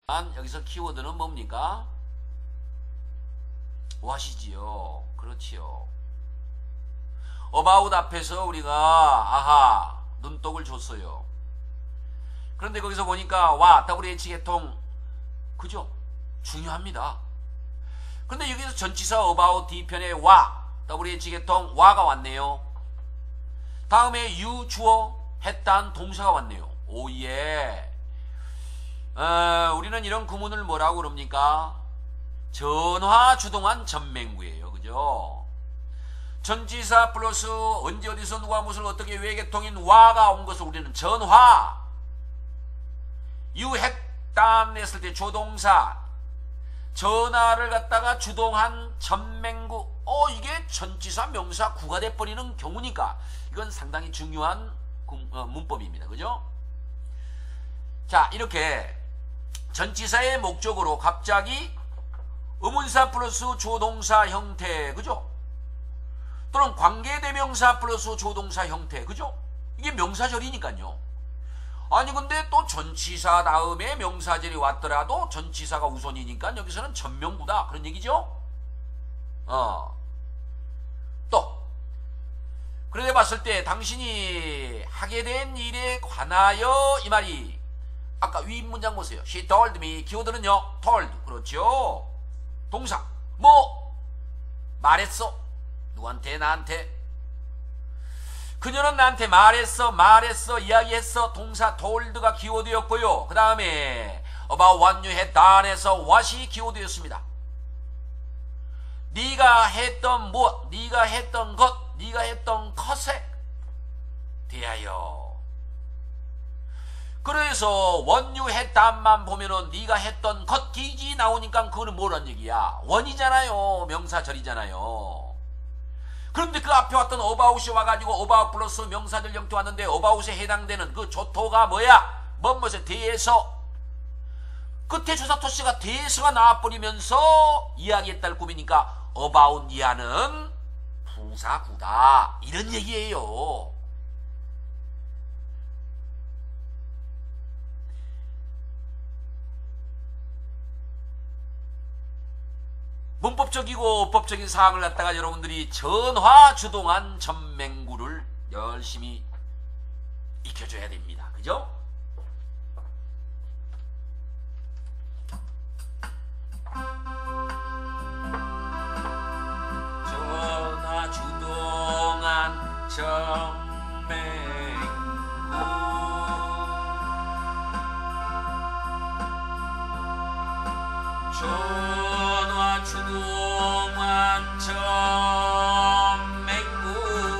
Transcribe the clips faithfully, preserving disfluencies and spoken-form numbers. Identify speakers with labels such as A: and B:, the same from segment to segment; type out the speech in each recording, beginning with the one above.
A: 여기서 키워드는 뭡니까? what이지요. 그렇지요. about 앞에서 우리가 아하 눈독을 줬어요. 그런데 거기서 보니까 와 더블유에이치 계통 그죠? 중요합니다. 그런데 여기서 전치사 about D편에 와 더블유에이치 계통 와가 왔네요. 다음에 you 주어 했단 동사가 왔네요. 오예. 어, 우리는 이런 구문을 뭐라고 그럽니까? 전화주동한 전맹구예요. 그죠? 전치사 플러스 언제 어디서 누가 무엇을 어떻게 왜 계통인 와가 온 것을 우리는 전화 you 했단 했을 때 조동사 전화를 갖다가 주동한 전맹구 어 이게 전치사 명사 구가 돼버리는 경우니까 이건 상당히 중요한 어, 문법입니다. 그죠? 자 이렇게 전치사의 목적으로 갑자기 의문사 플러스 조동사 형태 그죠? 또는 관계대명사 플러스 조동사 형태 그죠? 이게 명사절이니까요. 아니 근데 또 전치사 다음에 명사절이 왔더라도 전치사가 우선이니까 여기서는 전명구다 그런 얘기죠. 어. 또 그런데 봤을 때 당신이 하게 된 일에 관하여 이 말이 아까 위 문장 보세요. She told me. 키워드는요. told. 그렇죠. 동사. 뭐 말했어. 누구한테? 나한테. 그녀는 나한테 말했어. 말했어. 이야기했어. 동사 told가 키워드였고요. 그 다음에 about what you had done에서 what이 키워드였습니다. 네가 했던 무엇, 네가 했던 것, 네가 했던 것에 대하여. 그래서 what you had done만 보면은 네가 했던 것 기지 나오니까 그거는 뭐란 얘기야? 원이잖아요. 명사절이잖아요. 그런데 그 앞에 왔던 about이 와가지고 about 플러스 명사절 형태 왔는데 about에 해당되는 그 조토가 뭐야? 뭐뭐에 대해서 끝에 조사토씨가 대해서가 나와버리면서 이야기했다를 꾸미니까 about 이하는 부사구다 이런 얘기예요. 문법적이고 어법적인 사항을 갖다가 여러분들이 전화주동한 전맹구를 열심히 익혀줘야 됩니다. 그죠? 전화주동한 전맹구 전화주동한 전맹구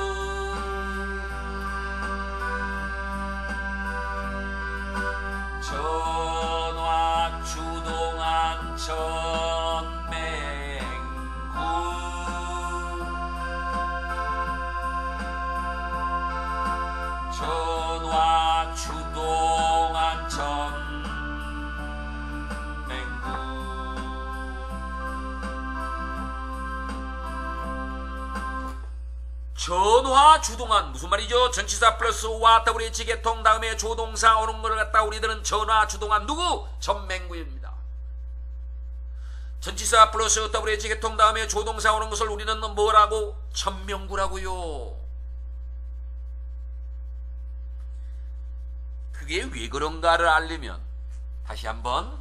A: 전화주동한 전맹구 전화주동한 전 전화주동한 무슨 말이죠? 전치사 플러스 와 더블유에이치 계통 다음에 조동사 오는 걸 갖다 우리들은 전화주동한 누구? 전맹구입니다. 전치사 플러스 더블유에이치 계통 다음에 조동사 오는 것을 우리는 뭐라고? 전명구라고요. 그게 왜 그런가를 알려면 다시 한번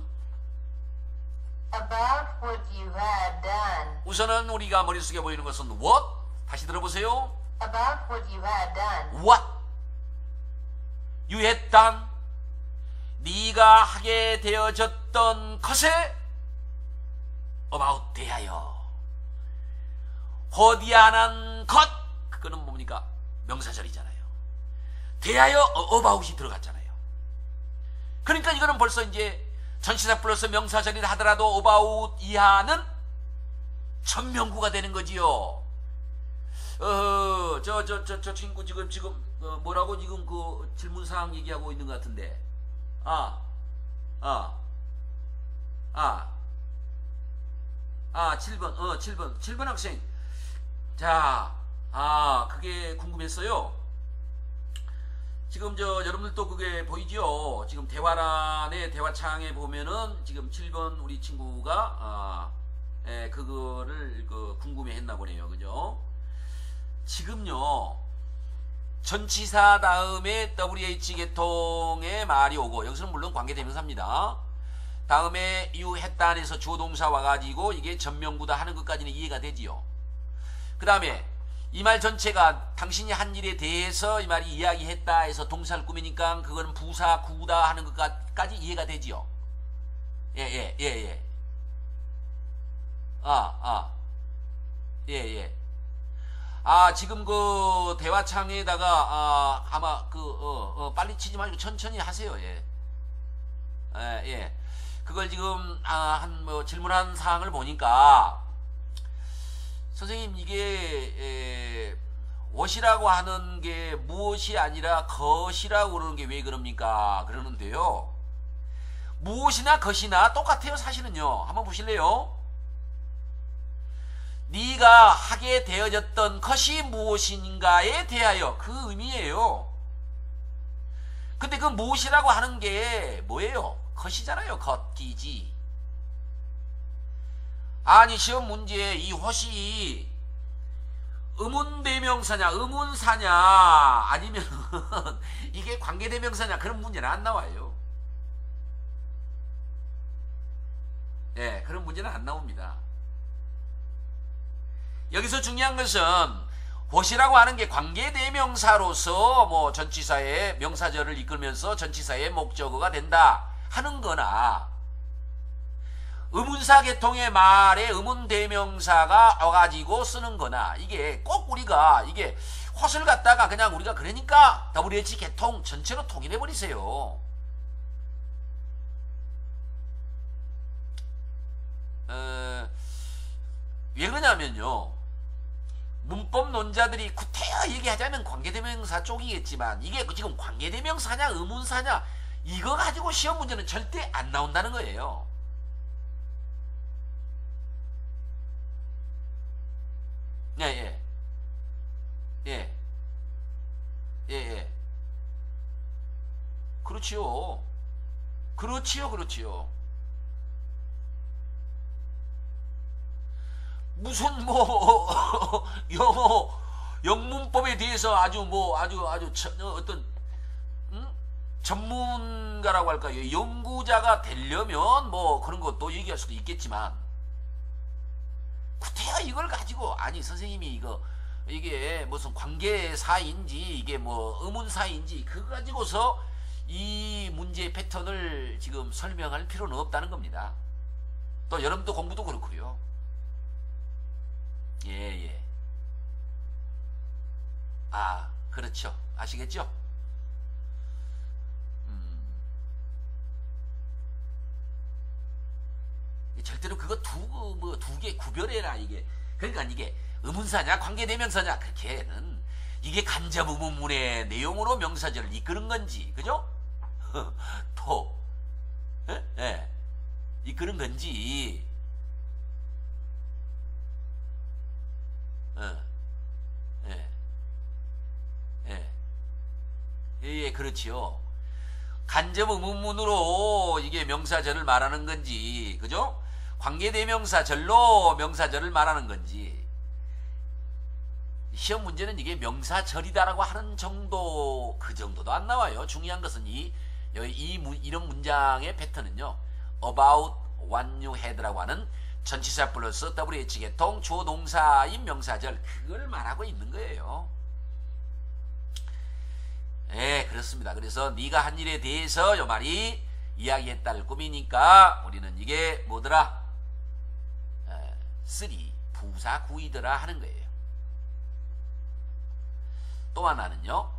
B: About what you had done.
A: 우선은 우리가 머릿속에 보이는 것은 what? 다시 들어보세요.
B: About what you had done.
A: What you had done. 네가 하게 되어졌던 것에 about 대하여. 허디안한 것 그거는 뭡니까? 명사절이잖아요. 대하여 about이 들어갔잖아요. 그러니까 이거는 벌써 이제 전치사 플러스 명사절이라 하더라도 about 이하는 전명구가 되는 거지요. 어, 저, 저, 저, 저 친구 지금, 지금, 어, 뭐라고 지금 그 질문사항 얘기하고 있는 것 같은데. 아, 아, 아, 아, 칠 번, 어, 칠 번, 칠 번 학생. 자, 아, 그게 궁금했어요. 지금 저 여러분들도 그게 보이죠? 지금 대화란의 대화창에 보면은 지금 칠 번 우리 친구가 아, 예, 그거를 그 궁금해했나 보네요, 그죠? 지금요 전치사 다음에 더블유에이치 계통의 말이 오고 여기서는 물론 관계대명사입니다. 다음에 유 했단에서 주어동사 와가지고 이게 전명구다 하는 것까지는 이해가 되지요. 그 다음에 이 말 전체가 당신이 한 일에 대해서 이 말이 이야기했다 해서 동사를 꾸미니까 그거는 부사 구다 하는 것까지 이해가 되지요. 예예예 예, 예, 예. 아 아 예예 예. 아 지금 그 대화창에다가 아, 아마 그 어, 어, 빨리 치지 말고 천천히 하세요. 예. 예, 예. 그걸 지금 아, 한 뭐 질문한 사항을 보니까 선생님 이게 에, what이라고 하는 게 무엇이 아니라 것이라고 그러는 게 왜 그럽니까? 그러는데요. 무엇이나 것이나 똑같아요. 사실은요. 한번 보실래요? 네가 하게 되어졌던 것이 무엇인가에 대하여 그 의미예요. 근데 그 무엇이라고 하는 게 뭐예요? 것이잖아요. 것,기지. 아니 시험 문제에 이 what이 의문대명사냐 의문사냐 아니면 이게 관계대명사냐 그런 문제는 안 나와요. 예, 그런 문제는 안 나옵니다. 여기서 중요한 것은 what이라고 하는 게 관계대명사로서 뭐 전치사의 명사절을 이끌면서 전치사의 목적어가 된다 하는 거나 의문사 계통의 말에 의문대명사가 와가지고 쓰는 거나 이게 꼭 우리가 이게 what을 갖다가 그냥 우리가 그러니까 더블유에이치 계통 전체로 통일해 버리세요. 어, 왜 그러냐면요. 문법 논자들이 구태여 얘기하자면 관계대명사 쪽이겠지만 이게 지금 관계대명사냐 의문사냐 이거 가지고 시험 문제는 절대 안 나온다는 거예요. 예, 예. 예. 예, 예. 그렇지요. 그렇지요, 그렇지요. 무슨 뭐 영어 영문법에 대해서 아주 뭐 아주 아주 저, 어떤 음? 전문가라고 할까요? 연구자가 되려면 뭐 그런 것도 얘기할 수도 있겠지만 구태여 이걸 가지고 아니 선생님이 이거 이게 무슨 관계사인지 이게 뭐 의문사인지 그거 가지고서 이 문제의 패턴을 지금 설명할 필요는 없다는 겁니다. 또 여러분도 공부도 그렇고요. 예, 예. 아, 그렇죠. 아시겠죠? 음. 절대로 그거 두, 뭐, 두 개 구별해라, 이게. 그러니까 이게 의문사냐, 관계대명사냐, 그렇게는 이게 간접 의문문의 내용으로 명사절을 이끄는 건지, 그죠? 또, 예? 예. 이끄는 건지, 어. 예. 예. 예, 예, 그렇지요. 간접 의문문으로 이게 명사절을 말하는 건지, 그죠? 관계대명사절로 명사절을 말하는 건지. 시험 문제는 이게 명사절이다라고 하는 정도, 그 정도도 안 나와요. 중요한 것은 이, 이, 이런 문장의 패턴은요. about what you had라고 하는 전치사 플러스 더블유에이치 계통 주어 동사인 명사절 그걸 말하고 있는 거예요. 예, 그렇습니다. 그래서 네가 한 일에 대해서 요 말이 이야기했다를 꾸미니까 우리는 이게 뭐더라? 에, 쓰리 부사 구이더라 하는 거예요. 또 하나는요.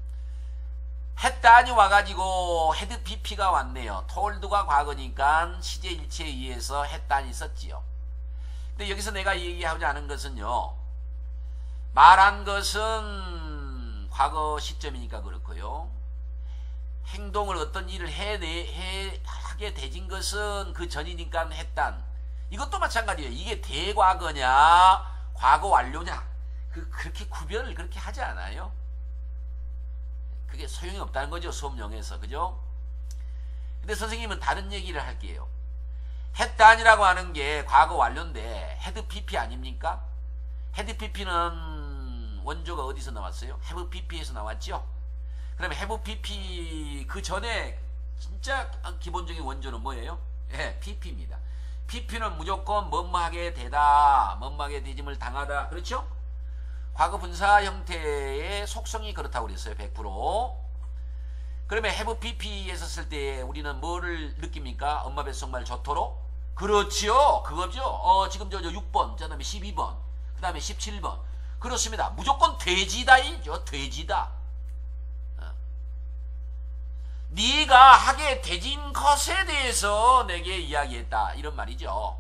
A: 했다니 와가지고 헤드 비피가 왔네요. 톨드가 과거니까 시제 일치에 의해서 했다니 썼지요. 근데 여기서 내가 얘기하지 않은 것은요. 말한 것은 과거 시점이니까 그렇고요. 행동을 어떤 일을 해내, 해, 하게 되진 것은 그 전이니까 했단. 이것도 마찬가지예요. 이게 대과거냐 과거 완료냐 그, 그렇게 구별을 그렇게 하지 않아요. 그게 소용이 없다는 거죠. 수업용에서. 그죠? 근데 선생님은 다른 얘기를 할게요. 했단이라고 하는 게 과거 완료인데 헤드 피피 아닙니까? 헤드 피피는 원조가 어디서 나왔어요? have pp에서 나왔죠? 그러면 have pp 그 전에 진짜 기본적인 원조는 뭐예요? 예, pp입니다. pp는 무조건 뭐뭐하게 되다, 뭐뭐하게 되짐을 당하다. 그렇죠? 과거 분사 형태의 속성이 그렇다고 그랬어요. 백 퍼센트. 그러면 have pp에서 쓸 때 우리는 뭐를 느낍니까? 엄마 뱃속말 좋도록? 그렇지요. 그거죠. 어, 지금 저, 저 육 번, 그 다음에 십이 번, 그 다음에 십칠 번. 그렇습니다. 무조건 돼지다이죠. 돼지다. 어. 네가 하게 되진 것에 대해서 내게 이야기했다. 이런 말이죠.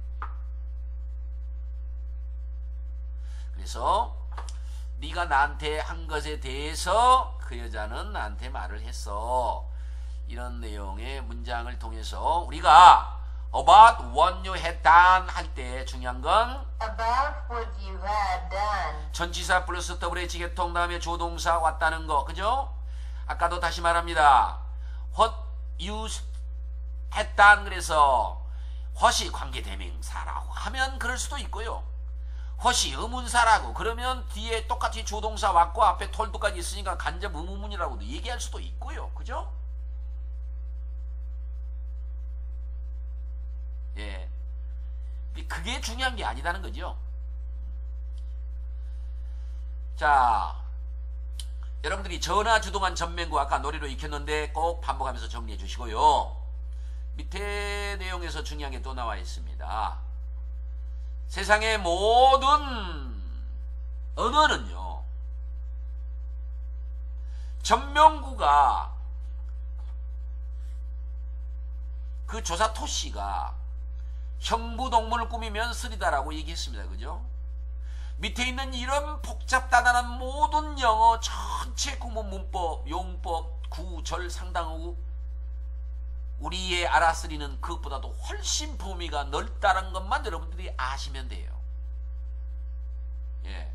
A: 그래서 네가 나한테 한 것에 대해서 그 여자는 나한테 말을 했어. 이런 내용의 문장을 통해서 우리가 about what you had done 할 때 중요한 건
B: About what you had done.
A: 전치사 플러스 더블에이치 계통 다음에 조동사 왔다는 거. 그죠? 아까도 다시 말합니다. what you had done 그래서 what이 관계대명사라고 하면 그럴 수도 있고요. what이 의문사라고 그러면 뒤에 똑같이 조동사 왔고 앞에 told까지 있으니까 간접 의문문이라고도 얘기할 수도 있고요. 그죠? 예. 그게 중요한 게 아니다는 거죠. 자, 여러분들이 전화 주동한 전면구 아까 노래로 익혔는데 꼭 반복하면서 정리해 주시고요. 밑에 내용에서 중요한 게 또 나와 있습니다. 세상의 모든 언어는요, 전명구가 그 조사 토씨가 형부동문을 꾸미면 쓰리다라고 얘기했습니다. 그죠? 밑에 있는 이런 복잡다단한 모든 영어 전체 구문 문법, 용법, 구, 절, 상당후 우리의 알아쓰리는 그것보다도 훨씬 범위가 넓다는 것만 여러분들이 아시면 돼요. 예.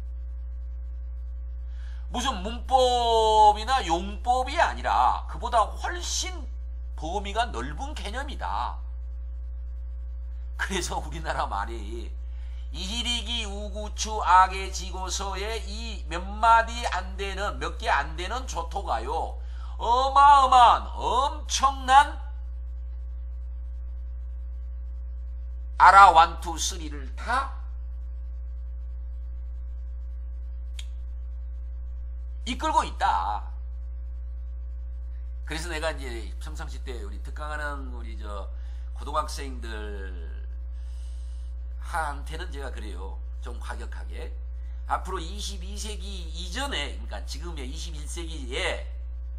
A: 무슨 문법이나 용법이 아니라 그보다 훨씬 범위가 넓은 개념이다. 그래서 우리나라 말이 이리기 우구추 악의 지고서에 이 몇 마디 안 되는 몇 개 안 되는 조토가요 어마어마한 엄청난 아라 원투 쓰리를 다 이끌고 있다. 그래서 내가 이제 평상시 때 우리 특강하는 우리 저 고등학생들 한테는 제가 그래요. 좀 과격하게. 앞으로 이십이 세기 이전에, 그러니까 지금의 이십일 세기에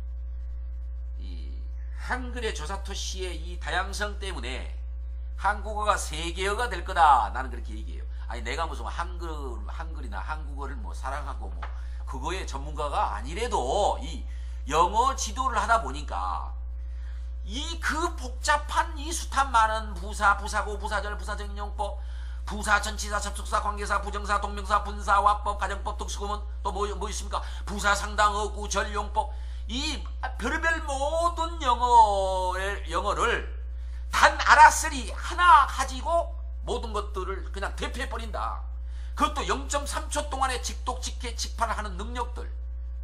A: 이 한글의 조사토시의 이 다양성 때문에 한국어가 세계어가 될 거다. 나는 그렇게 얘기해요. 아니 내가 무슨 한글, 한글이나 한국어를 뭐 사랑하고 뭐 그거의 전문가가 아니래도 이 영어 지도를 하다 보니까 이 그 복잡한 이 숱한 많은 부사, 부사고, 부사절, 부사정용법, 부사, 전치사, 접속사, 관계사, 부정사, 동명사, 분사, 화법, 가정법, 특수구문 또 뭐 뭐 있습니까? 부사, 상당, 어구, 절용법 이 별별 모든 영어의 영어를 단 알아쓰리 하나 가지고 모든 것들을 그냥 대표해버린다. 그것도 영 점 삼 초 동안에 직독, 직해, 직판을 하는 능력들.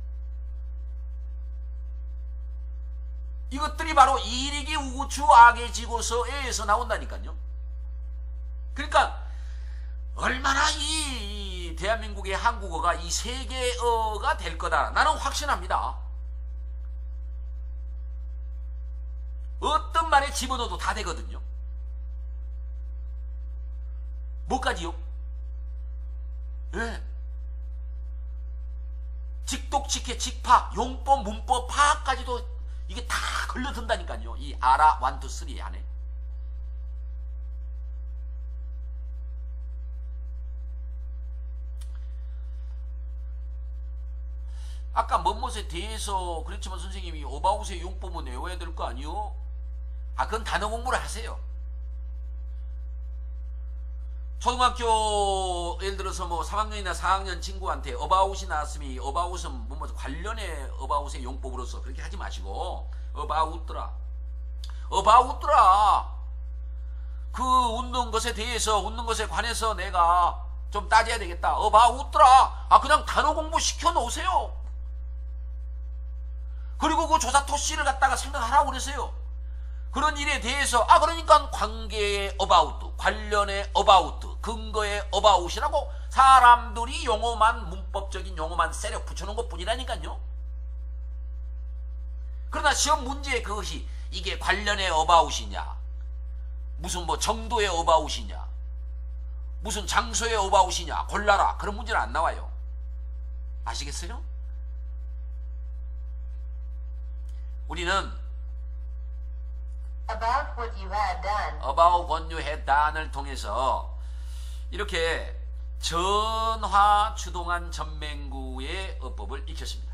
A: 이것들이 바로 이리기 우구추 악의 지고서에서 나온다니까요. 그러니까 얼마나 이 대한민국의 한국어가 이 세계어가 될 거다. 나는 확신합니다. 어떤 말에 집어넣어도 다 되거든요. 뭐까지요? 예. 직독, 직해, 직파, 용법, 문법, 파까지도 이게 다 걸려든다니까요. 이 아라, 원투, 쓰리 안에. 아까 뭔것에 대해서 그렇지만 선생님이 오바웃의 용법은 외워야 될 거 아니요? 아 그건 단어 공부를 하세요. 초등학교 예를 들어서 뭐 삼 학년이나 사 학년 친구한테 어바웃이 나왔으면 어바웃은 뭐 관련의 어바웃의 용법으로서 그렇게 하지 마시고 어바웃더라 어바웃더라 그 웃는 것에 대해서 웃는 것에 관해서 내가 좀 따져야 되겠다. 어바웃더라 아 그냥 단어 공부 시켜 놓으세요. 그리고 그 조사 토시를 갖다가 생각하라고 그러세요. 그런 일에 대해서 아 그러니까 관계의 어바웃, 관련의 어바웃, 근거의 어바웃이라고 사람들이 용어만 문법적인 용어만 세력 붙여놓은 것뿐이라니까요. 그러나 시험 문제에 그것이 이게 관련의 어바웃이냐, 무슨 뭐 정도의 어바웃이냐, 무슨 장소의 어바웃이냐 골라라 그런 문제는 안 나와요. 아시겠어요? 우리는
B: About what you had done.
A: about what you had done을 통해서 이렇게 전화 주동한 전맹구의 어법을 익혔습니다.